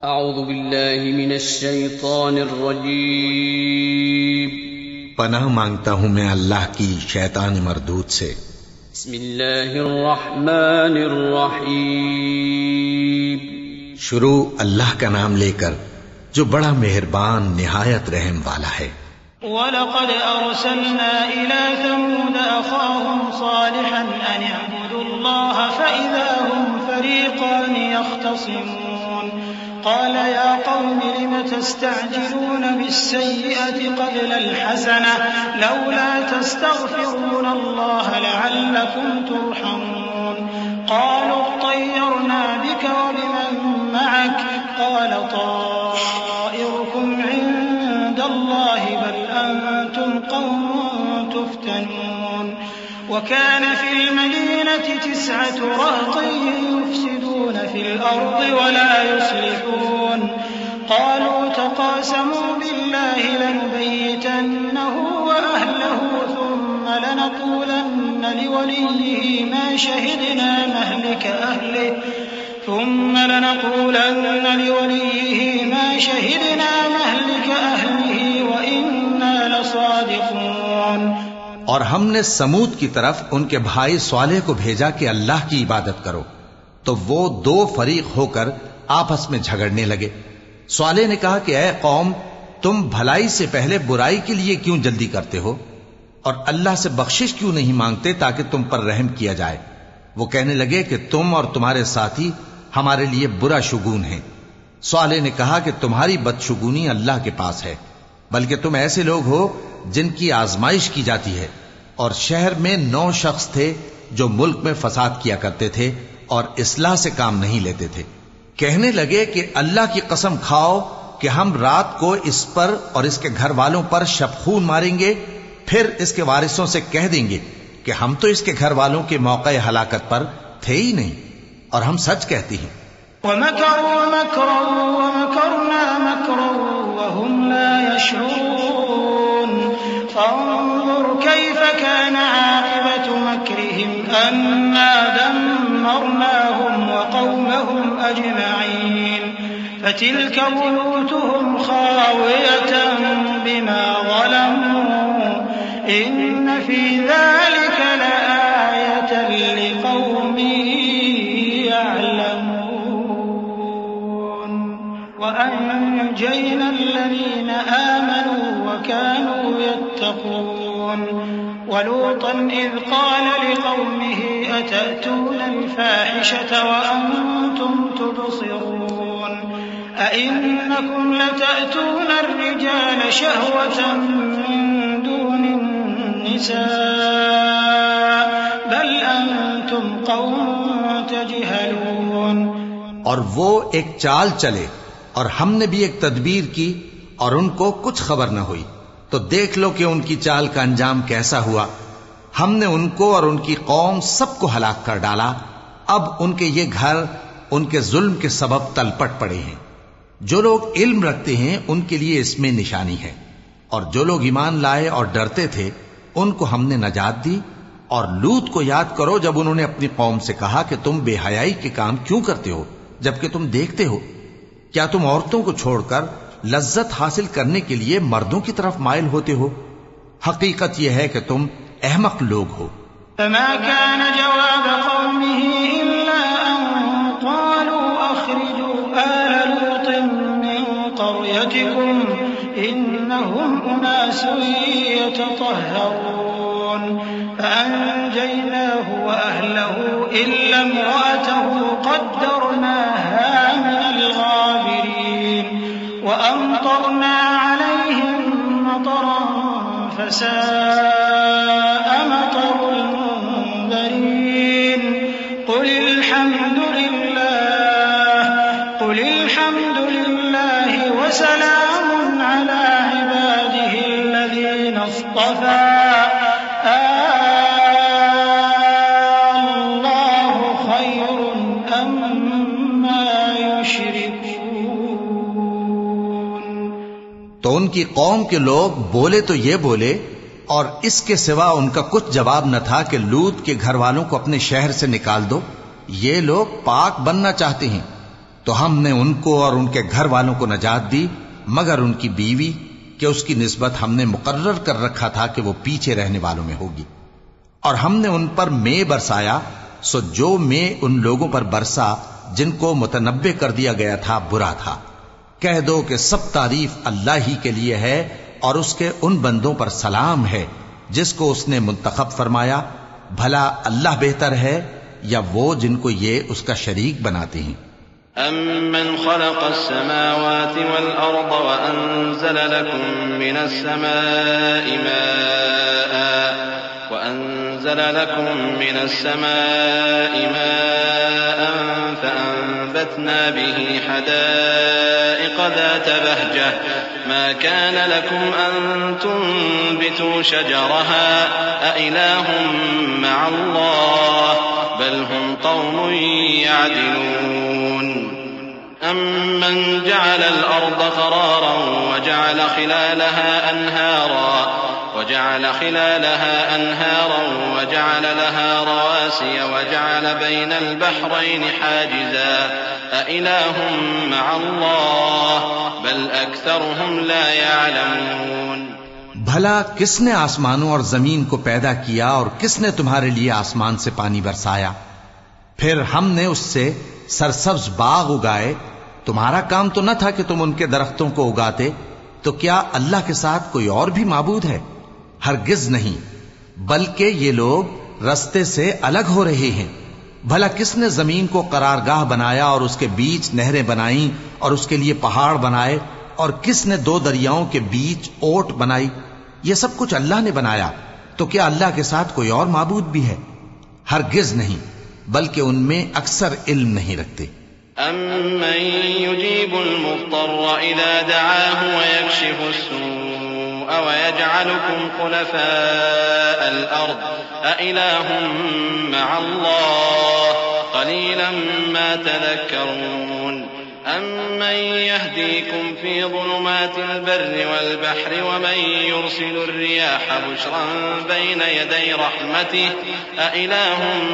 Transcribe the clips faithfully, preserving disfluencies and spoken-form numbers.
अऊज़ु बिल्लाहि मिनश शैतानिर रजीम। पनाह मांगता हूं मैं अल्लाह की शैतान मरदूद से। बिस्मिल्लाहिर रहमानिर रहीम। शुरू अल्लाह का नाम लेकर जो बड़ा मेहरबान निहायत रहम वाला है। वलक़द अरसलना इला समूद अख़ाहुम सालिहन अन अअ्बुदुल्लाह फ़इज़ा हुम फ़रीक़ान यख़्तसिमून क़ाल या क़ौमि लिम तस्तअजिलून बिस्सय्यिअति क़ब्लल हसनह लौला तस्तग़फ़िरून अल्लाह लअल्लकुम तुरहमून क़ालू अत्तयरना बिक वबिमन मअक क़ाल ताइरुकुम इन्दल्लाहि बल अंतुम क़ौमुन तुफ़्तनून वकान फ़िल मदीनति तिस्अतु रहतिन युफ़्सिदून फ़िल अर्दि वला युस्लिहून क़ालू तक़ासमू बिल्लाहि लनुबय्यितन्नहु वअहलहु थुम्म लनक़ूलन्न लिवलिय्यिहि मा शहिदना महलिक अहलिहि ثم لنقولن لوليه ما شهدنا مهلك أهله وإنا لصادقون। और हमने समूद की तरफ उनके भाई स्वालेह को भेजा कि अल्लाह की इबादत करो, तो वो दो फरीक होकर आपस में झगड़ने लगे। स्वालेह ने कहा कि ऐ कौम, तुम भलाई से पहले बुराई के लिए क्यों जल्दी करते हो और अल्लाह से बख्शिश क्यों नहीं मांगते ताकि तुम पर रहम किया जाए। वो कहने लगे कि तुम और तुम्हारे साथी हमारे लिए बुरा शुगून है। स्वालेह ने कहा कि तुम्हारी बदशुगूनी अल्लाह के पास है, बल्कि तुम ऐसे लोग हो जिनकी आजमाइश की जाती है। और शहर में नौ शख्स थे जो मुल्क में फसाद किया करते थे और इस्लाह से काम नहीं लेते थे। कहने लगे कि अल्लाह की कसम खाओ कि हम रात को इस पर और इसके घर वालों पर शबखून मारेंगे, फिर इसके वारिसों से कह देंगे कि हम तो इसके घर वालों के मौके हलाकत पर थे ही नहीं और हम सच कहती हैं। वमकरू मकरन वमकरना मकरन वहुम ला यशऊरून फंजुर कैफ कान आक़िबतु मकरिहिम अन्ना दम्मरनाहुम वक़ौमहुम अजमईन फतिल्क बुयूतुहुम खावियतन बिमा ज़लमू इन्न फी ज़ालिक लआयतन लिक़ौमिन यअलमून वअनजयना الذين آمنوا وكانوا يتقون ولوطا إذ قال لقومه أتأتون الفاحشة وأنتم تبصرون أئنكم لتأتون الرجال شهوة من دون النساء بل أنتم قوم تجهلون। और वो एक चाल चले और हमने भी एक तदबीर की और उनको कुछ खबर न हुई, तो देख लो कि उनकी चाल का अंजाम कैसा हुआ। हमने उनको और उनकी कौम सबको हलाक कर डाला। अब उनके ये घर उनके जुल्म के सबब तलपट पड़े हैं। जो लोग इल्म रखते हैं उनके लिए इसमें निशानी है, और जो लोग ईमान लाए और डरते थे उनको हमने नजात दी। और लूत को याद करो जब उन्होंने अपनी कौम से कहा कि तुम बेहयाई के काम क्यों करते हो जबकि तुम देखते हो। क्या तुम औरतों को छोड़कर लज्जत हासिल करने के लिए मर्दों की तरफ माइल होते हो? हकीकत यह है कि तुम अहमक लोग हो। फमा कान जवाब कौमिही इल्ला अन क़ालू अख़रिजू आल लूतिन मिन क़र्यतिकुम इन्नहुम उनासुन यततहरून फअन्जयनाहु वअहलहु इल्ला इम्रअतहु क़द्दरनाहा मिनल गाबिरीन وأمطرنا عليهم مطرا فساء مطر المنذرين قل الحمد لله قل الحمد لله وسلام على عباده الذين اصطفى الله خير أما يشركون। तो उनकी कौम के लोग बोले तो ये बोले, और इसके सिवा उनका कुछ जवाब न था कि लूत के घर वालों को अपने शहर से निकाल दो। ये लोग पाक बनना चाहते हैं। तो हमने उनको और उनके घर वालों को नजात दी, मगर उनकी बीवी कि उसकी निस्बत हमने मुकर्रर कर रखा था कि वो पीछे रहने वालों में होगी। और हमने उन पर मे बरसाया, सो जो मे उन लोगों पर बरसा जिनको मुतनब्बे कर दिया गया था बुरा था। कह दो कि सब तारीफ अल्लाह ही के लिए है और उसके उन बंदों पर सलाम है जिसको उसने मुंतखब फरमाया। भला अल्लाह बेहतर है या वो जिनको ये उसका शरीक बनाते हैं। अम्मन खलक़स समावाति वल अर्द व अंज़ल लकुम मिनस समाइ माअन व अंज़ल लकुम मिनस समाइ माअन फअंबतना बिही हदाइक़ ज़ात बहजह मा कान लकुम अन तुंबितू शजरहा अइलाहुम मअल्लाह बल हुम क़ौमुन यअदिलून। अम्मन जअलल अर्द क़रारन वजअल खिलालहा अनहारा वजअल खिलालहा अनहारन वजअल लहा रवासिय वजअल बैनल बहरैन हाजिज़ा अइलाहुम मअल्लाह बल अक्सरुहुम ला यअलमून। भला किसने आसमानों और जमीन को पैदा किया और किसने तुम्हारे लिए आसमान से पानी बरसाया, फिर हमने उससे सरसब्ज बाग उगाए। तुम्हारा काम तो न था कि तुम उनके दरख्तों को उगाते, तो क्या अल्लाह के साथ कोई और भी माबूद है? हरगिज नहीं, बल्कि ये लोग रस्ते से अलग हो रहे हैं। भला किसने जमीन को करारगाह बनाया और उसके बीच नहरें बनाई और उसके लिए पहाड़ बनाए, और किसने दो दरियाओं के बीच ओट बनाई? ये सब कुछ अल्लाह ने बनाया, तो क्या अल्लाह के साथ कोई और माबूद भी है? हरगिज नहीं, बल्कि उनमें अक्सर इल्म नहीं रखते। अम्मन युजीबुल मुज़्ज़र्र इज़ा दअाहु व यक्शिफु अस्सूअ व यजअलुकुम खुलफाअल अर्द अइलाहुम मअल्लाह क़लीलन मा तज़क्करून। अम्मन यहदीकुम फी ज़ुलुमातिल बर्रि वल बहरि वमन युरसिलुर रियाह बुशरन बैन यदै रहमतिहि अइलाहुम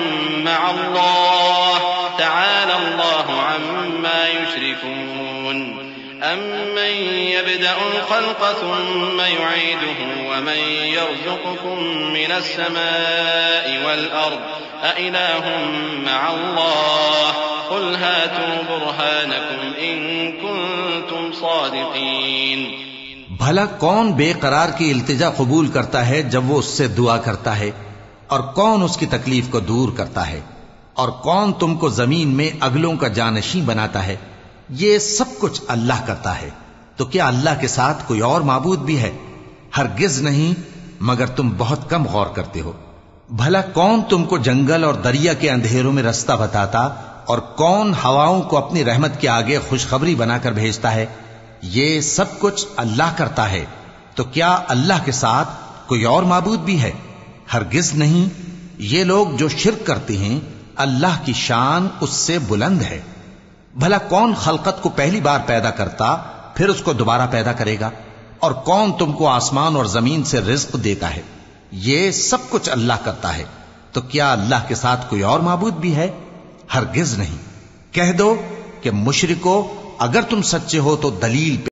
मअल्लाह तआला अल्लाहु अम्मा युश्रिकून। अम्मन यब्दअुल ख़ल्क़ थुम्मा युईदुहु वमन यर्ज़ुक़ुकुम मिनस समाइ वल अर्द अइलाहुम मअल्लाह क़ुल हातू बुरहानकुम इन कुंतुम सादिक़ीन। भला कौन बेकरार की इल्तिजा कबूल करता है जब वो उससे दुआ करता है, और कौन उसकी तकलीफ को दूर करता है, और कौन तुमको जमीन में अगलों का जानशीं बनाता है? ये सब कुछ अल्लाह करता है, तो क्या अल्लाह के साथ कोई और माबूद भी है? हरगिज नहीं, मगर तुम बहुत कम गौर करते हो। भला कौन तुमको जंगल और दरिया के अंधेरों में रास्ता बताता, और कौन हवाओं को अपनी रहमत के आगे खुशखबरी बनाकर भेजता है? ये सब कुछ अल्लाह करता है, तो क्या अल्लाह के साथ कोई और माबूद भी है? हरगिज नहीं। ये लोग जो शिर्क करते हैं, अल्लाह की शान उससे बुलंद है। भला कौन खलकत को पहली बार पैदा करता फिर उसको दोबारा पैदा करेगा, और कौन तुमको आसमान और जमीन से रिज्क देता है? ये सब कुछ अल्लाह करता है, तो क्या अल्लाह के साथ कोई और माबूद भी है? हरगिज नहीं। कह दो कि मुशरिको, अगर तुम सच्चे हो तो दलील